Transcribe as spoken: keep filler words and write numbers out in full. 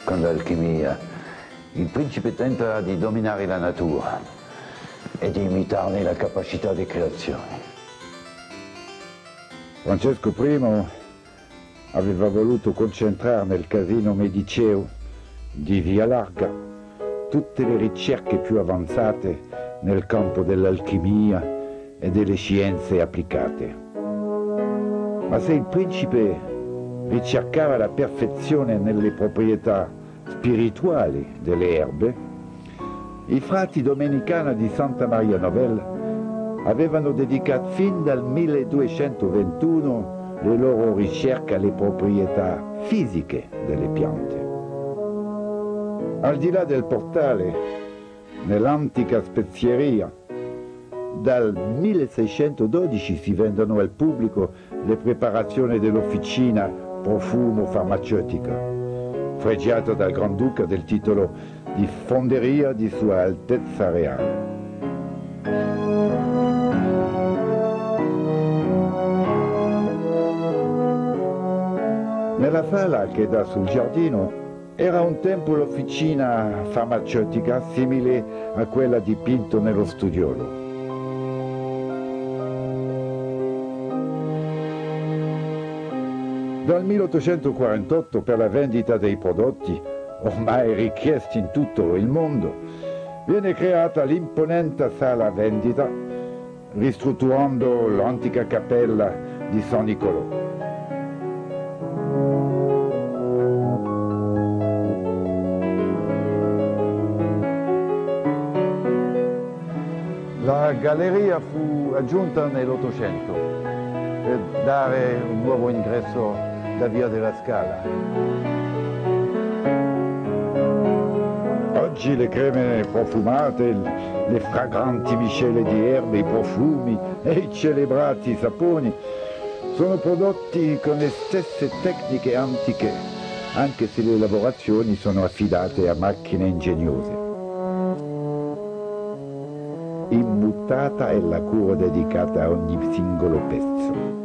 con l'alchimia, il principe tenta di dominare la natura e di imitarne la capacità di creazione. Francesco primo aveva voluto concentrare nel casino mediceo di Via Larga tutte le ricerche più avanzate nel campo dell'alchimia e delle scienze applicate. Ma se il principe ricercava la perfezione nelle proprietà spirituali delle erbe, i frati domenicani di Santa Maria Novella avevano dedicato fin dal milleduecentoventuno le loro ricerche alle proprietà fisiche delle piante. Al di là del portale, nell'antica spezieria, dal milleseicentododici si vendono al pubblico le preparazioni dell'officina profumo farmaceutica, fregiata dal Granduca del titolo di Fonderia di Sua Altezza Reale. Nella sala che dà sul giardino era un tempo l'officina farmaceutica simile a quella dipinto nello studiolo. Dal milleottocentoquarantotto, per la vendita dei prodotti, ormai richiesti in tutto il mondo, viene creata l'imponente sala vendita, ristrutturando l'antica cappella di San Nicolò. La galleria fu aggiunta nell'Ottocento per dare un nuovo ingresso da Via della Scala. Oggi le creme profumate, le fragranti miscele di erbe, i profumi e i celebrati saponi sono prodotti con le stesse tecniche antiche, anche se le lavorazioni sono affidate a macchine ingegnose. Immutata è la cura dedicata a ogni singolo pezzo.